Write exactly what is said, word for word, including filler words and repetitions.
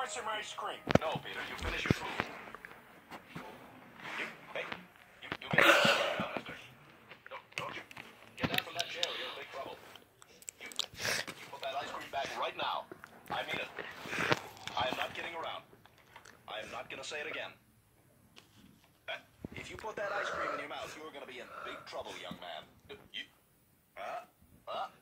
want some ice cream? No, Peter, you finish your food. You, hey, you, you get down, mister. Don't, don't you get down from that chair or you're in big trouble. You, you put that ice cream back right now. I mean it. I am not kidding around. I am not going to say it again. Uh, if you put that ice cream in your mouth, you're going to be in big trouble, young man. You, uh, uh,